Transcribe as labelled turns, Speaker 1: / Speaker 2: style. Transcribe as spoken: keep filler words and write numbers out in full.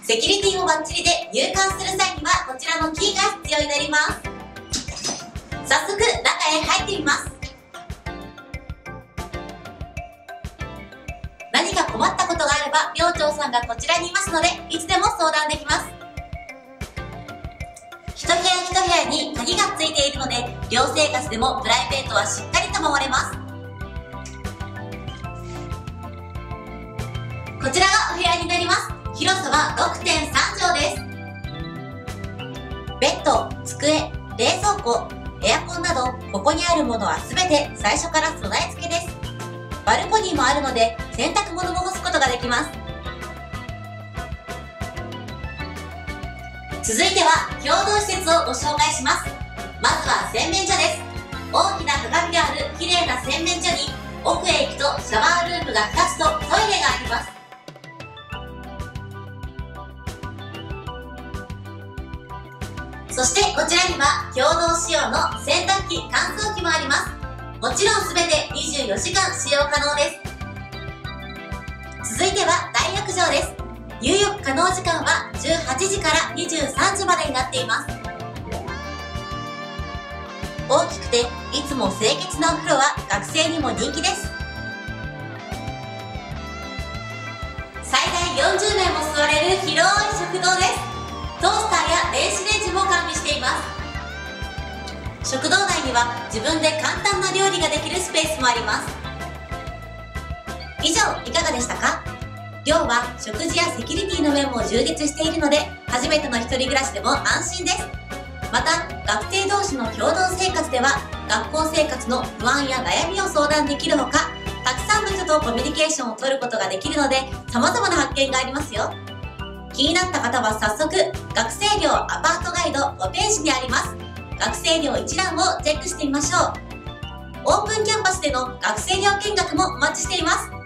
Speaker 1: セキュリティもバッチリで入館する際にはこちらのキーが必要になります。早速中へ入ってみます。何か困ったことがあれば寮長さんがこちらにいますのでいつでも相談できます。一部屋一部屋に鍵がついているので寮生活でもプライベートはしっかりと守れます。こちらがお部屋になります。広さは ろくてんさん 畳です。ベッド、机、冷蔵庫、エアコンなどここにあるものは全て最初から備え付けです。バルコニーもあるので洗濯物も干すことができます。続いては共同施設をご紹介します。まずは洗面所です。大きな鏡がある綺麗な洗面所に奥へ行くとシャワールームがふたつとトイレがあります。そしてこちらには共同使用の洗濯機、乾燥機もあります。もちろん全てにじゅうよじかん使用可能です。続いては大浴場です。入浴可能時間はじゅうはちじからにじゅうさんじまでになっています。大きくていつも清潔なお風呂は学生にも人気です。最大よんじゅうめんも座れる広い食堂です。トースターや電子レンジも完備しています。食堂内には自分で簡単な料理ができるスペースもあります。以上いかがでしたか？寮は食事やセキュリティの面も充実しているので初めての一人暮らしでも安心です。また学生同士の共同生活では学校生活の不安や悩みを相談できるほかたくさんの人とコミュニケーションを取ることができるので様々な発見がありますよ。気になった方は早速学生寮アパートガイドごページにあります学生寮一覧をチェックしてみましょう。オープンキャンパスでの学生寮見学もお待ちしています。